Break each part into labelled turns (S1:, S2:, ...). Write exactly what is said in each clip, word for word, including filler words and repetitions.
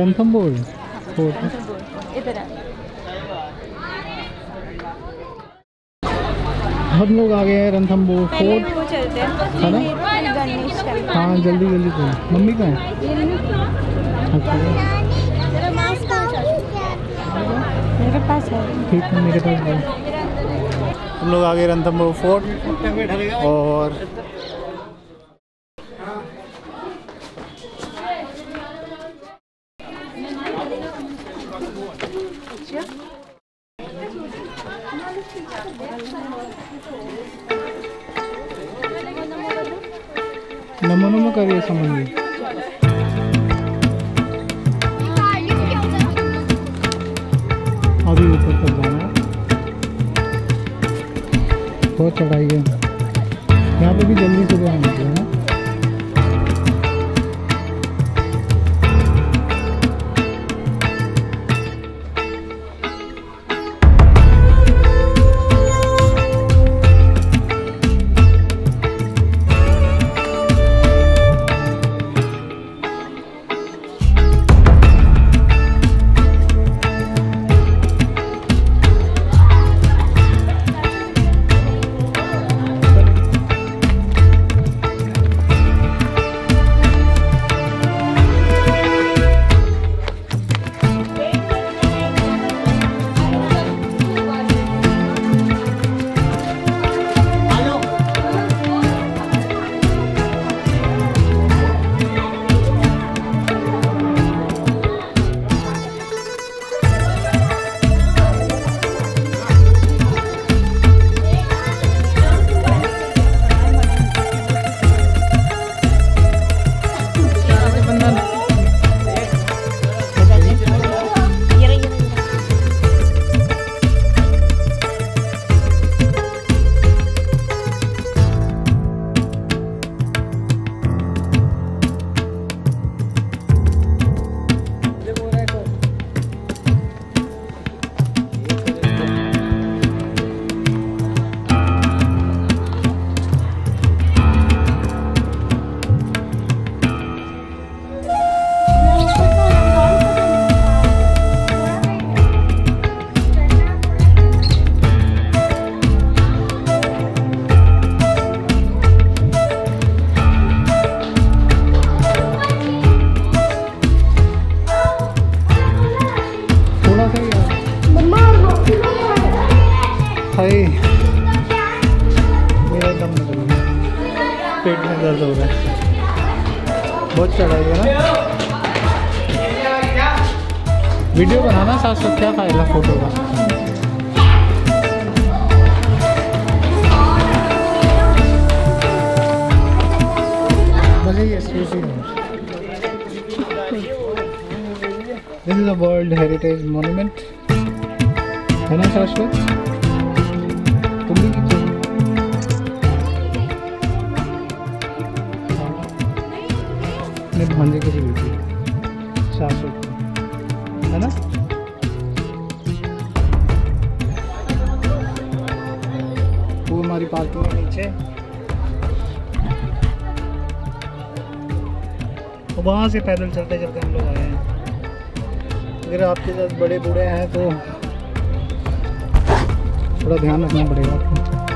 S1: Ranthambore fort.
S2: इधर
S1: हम लोग आ गए हैं रणथंबोर फोर्ट,
S2: चलते हैं
S1: है ना?
S2: गणेश टेम्पल।
S1: हाँ जल्दी जल्दी करो। मम्मी कहाँ है?
S2: मेरे पास है।
S1: ठीक है मेरे पास है। हम लोग आ गए रणथंबोर फोर्ट और नमो नमो करिए समझिए। अभी ऊपर तक जाना है, बहुत चढ़ाई है। यहाँ पे भी जल्दी सुबह आना चाहिए ना। मेरा दम निकल गया, पेट में दर्द हो रहा है, बहुत चढ़ाई है ना। वीडियो बनाना साथ साथ, क्या फायदा फोटो का। मजे ये स्पेशल है। This is a world heritage monument, है ना शाश्वत? तुम भी कीजिए। अपने भांजे को भी कीजिए शाश्वत, है ना? वो हमारी पार्किंग है नीचे, वहाँ से पैदल चलते चलते हम लोग आए हैं। अगर आपके साथ बड़े बूढ़े हैं तो थोड़ा ध्यान रखना पड़ेगा आपको।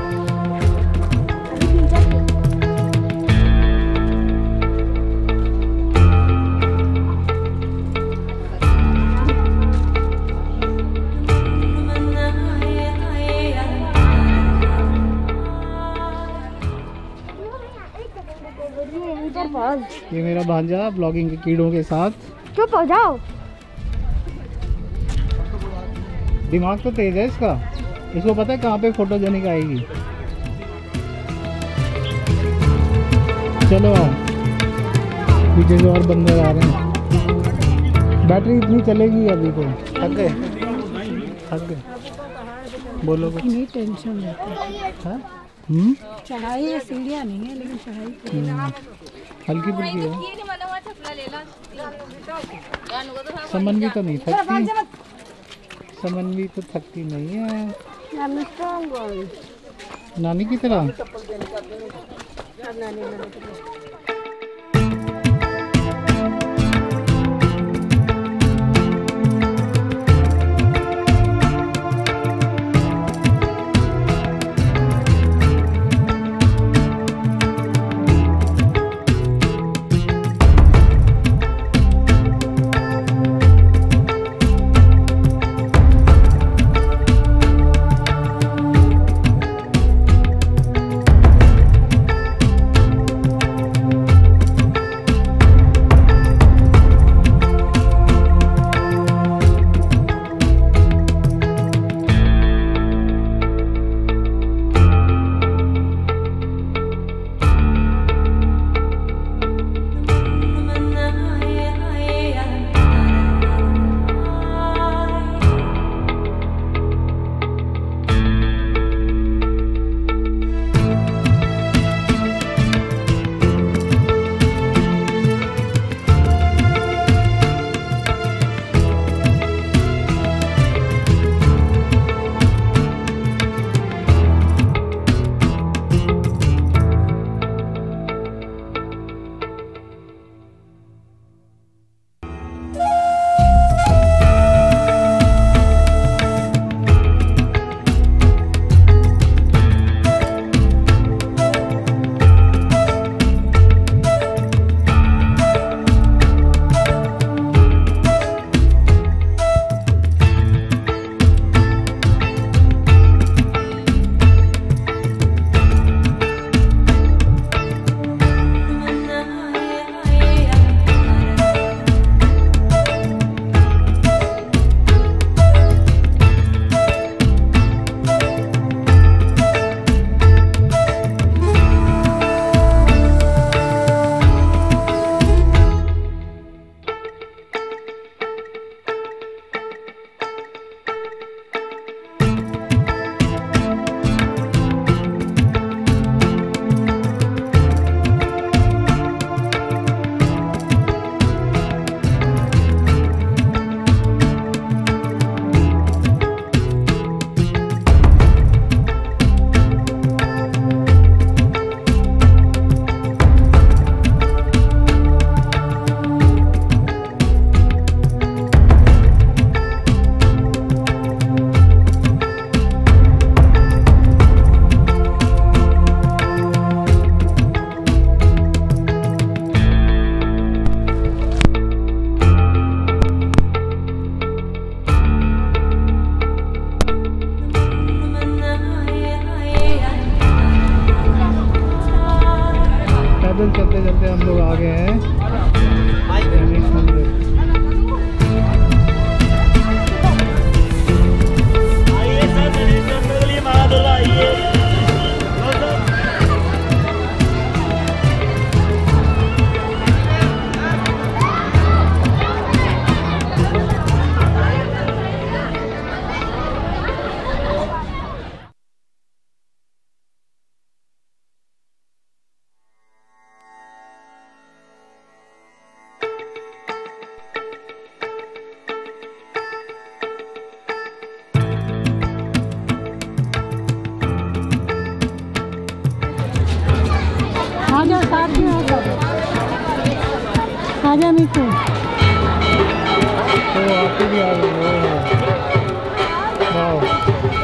S1: ये मेरा भांजा ब्लॉगिंग के कीड़ों के साथ।
S2: चुप हो जाओ।
S1: दिमाग तो तेज है इसका, इसको पता है कहाँ पे फोटोजेनिक आएगी। चलो आओ, पीछे से और बंदर आ रहे हैं। बैटरी इतनी चलेगी अभी तो? थक गए थक गए बोलो कुछ।
S2: नहीं टेंशन रहता
S1: है। हम्म
S2: चढ़ाई है, सीढ़ियाँ नहीं है लेकिन चढ़ाई
S1: हल्की फुल्की है। समन्वी तो नहीं थकती, समन्वी तो थकती नहीं है नानी की तरह। चलते हम लोग आ गए हैं गणेश मंदिर।
S2: आजा साथ में आजा आजा मिठू।
S1: तो आपके भी आ गए। वाह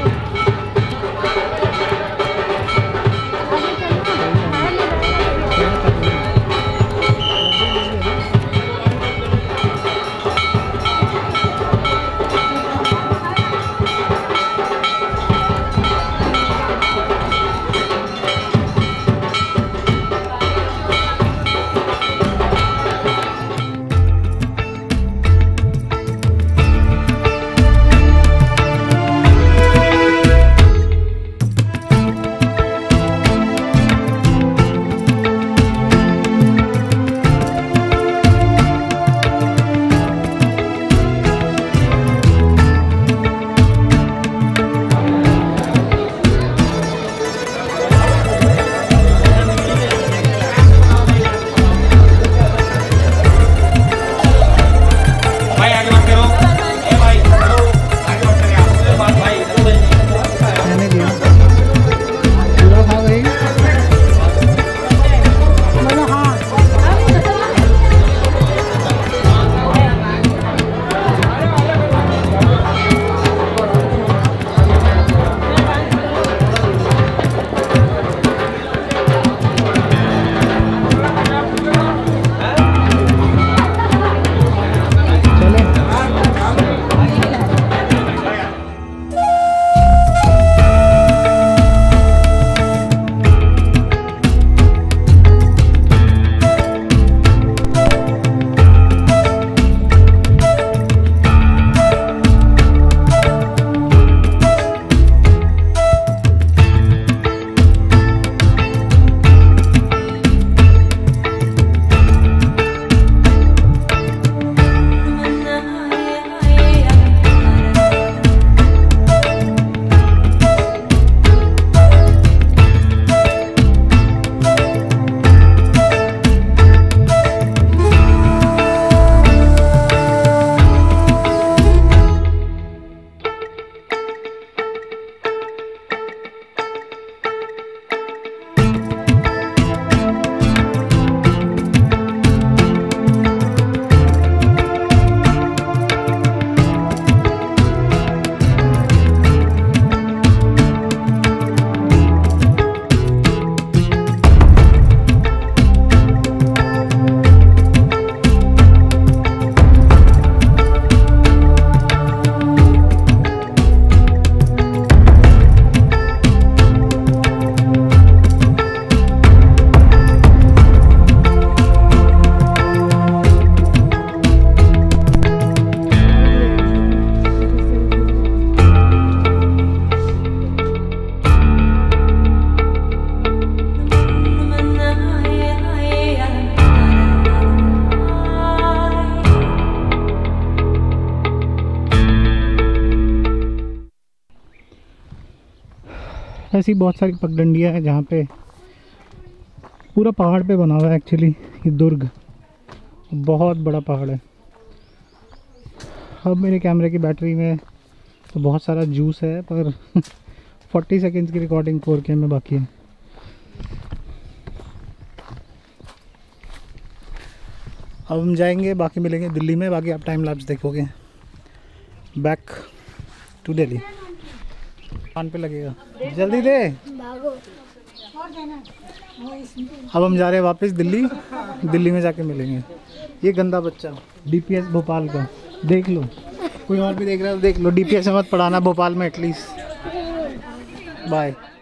S1: ऐसी बहुत सारी पगडंडियाँ हैं जहाँ पे पूरा पहाड़ पे बना हुआ है। एक्चुअली ये दुर्ग बहुत बड़ा पहाड़ है। अब मेरे कैमरे की बैटरी में तो बहुत सारा जूस है, पर चालीस सेकंड्स की रिकॉर्डिंग फोर के में बाकी है। अब हम जाएंगे, बाकी मिलेंगे दिल्ली में। बाकी आप टाइम लैप्स देखोगे। Back to Delhi. कान पे लगेगा, जल्दी दे। अब हम जा रहे हैं वापस दिल्ली। दिल्ली में जाके मिलेंगे। ये गंदा बच्चा डीपीएस भोपाल का, देख लो। कोई और भी देख रहा है तो देख लो। डीपीएस में मत पढ़ाना भोपाल में एटलीस्ट। बाय।